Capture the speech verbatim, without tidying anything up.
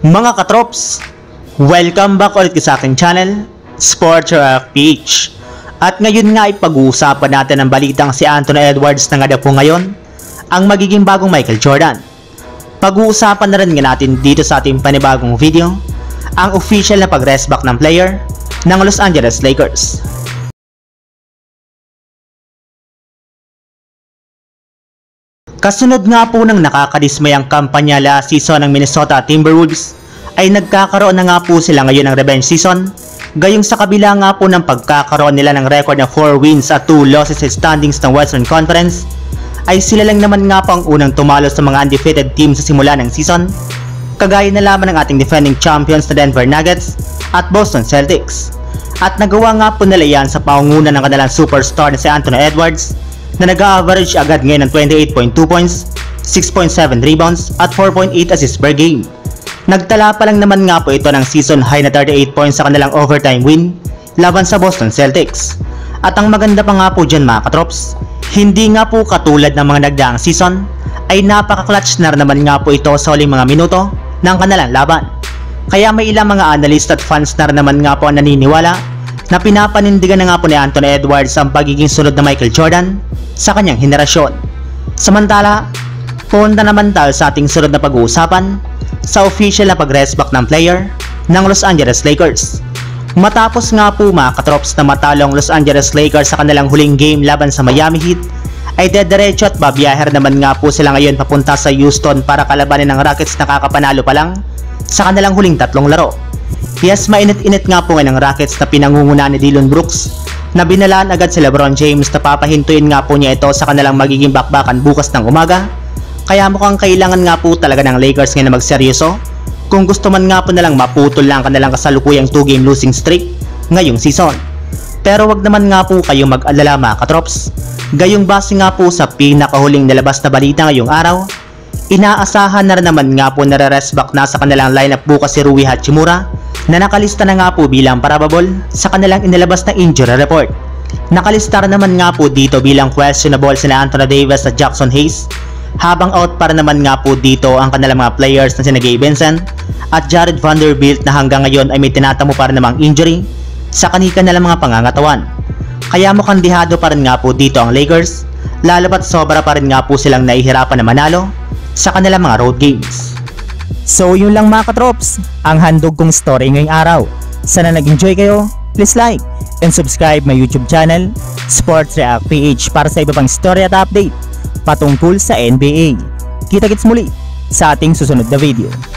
Mga katrops, welcome back ulit sa aking channel, Sports React P H. At ngayon nga ay pag-uusapan natin ang balitang si Anthony Edwards na nga daw po ngayon ang magiging bagong Michael Jordan. Pag-uusapan na rin nga natin dito sa ating panibagong video ang official na pag-rest back ng player ng Los Angeles Lakers. Kasunod nga po ng nakakadismayang kampanya last season ng Minnesota Timberwolves ay nagkakaroon na nga po sila ngayon ng revenge season, gayong sa kabila nga po ng pagkakaroon nila ng record na four wins at two losses sa standings ng Western Conference, ay sila lang naman nga po ang unang tumalo sa mga undefeated team sa simula ng season, kagaya na lamang ng ating defending champions na Denver Nuggets at Boston Celtics. At nagawa nga po nila yan sa pangunguna ng kanilang superstar na si Anthony Edwards, na nag-average agad ngayon ng twenty-eight point two points, six point seven rebounds at four point eight assists per game. Nagtala pa lang naman nga po ito ng season high na thirty-eight points sa kanilang overtime win laban sa Boston Celtics. At ang maganda pa nga po dyan mga katrops, hindi nga po katulad ng mga nagdaang season ay napaka-clutch na naman nga po ito sa huling mga minuto ng kanilang laban. Kaya may ilang mga analyst at fans na naman nga po ang naniniwala na pinapanindigan na nga po ni Anthony Edwards ang pagiging sunod na Michael Jordan sa kanyang henerasyon. Samantala, punta naman tayo sa ating sunod na pag-uusapan sa official na pag-rest back ng player ng Los Angeles Lakers. Matapos nga po mga katrops na matalo ang Los Angeles Lakers sa kanilang huling game laban sa Miami Heat, ay dediretso at babiyaher naman nga po sila ngayon papunta sa Houston para kalabanin ng Rockets na kakapanalo pa lang sa kanilang huling tatlong laro. Yes, mainit-init nga po ngayon ng Rockets na pinangunguna ni Dillon Brooks, na binalaan agad si LeBron James na papahintuin nga po niya ito sa kanilang magiging bakbakan bukas ng umaga. Kaya mukhang kailangan nga po talaga ng Lakers ngayon na magseryoso kung gusto man nga po nalang maputol lang kanilang kasalukuyang two game losing streak ngayong season. Pero wag naman nga po kayong mag-alala mga katrops, gayong base nga po sa pinakahuling nilabas na balita ngayong araw, inaasahan na rin naman nga po na re-rest back na sa kanilang lineup bukas si Rui Hachimura, na nakalista na nga po bilang probable sa kanilang inilabas na injury report. Nakalista naman nga po dito bilang questionable sina Anthony Davis at Jackson Hayes, habang out para naman nga po dito ang kanilang mga players na sina Gabe Vincent at Jared Vanderbilt na hanggang ngayon ay may tinatamo pa rin namang injury sa kanilang mga pangangatawan. Kaya mukhang dihado pa rin nga po dito ang Lakers, lalo pat sobra pa rin nga po silang nahihirapan na manalo sa kanilang mga road games. So yun lang mga katrops, ang handog kong story ngayong araw. Sana nag-enjoy kayo, please like and subscribe my YouTube channel, Sports React P H, para sa iba pang story at update patungkol sa N B A. Kita-kits muli sa ating susunod na video.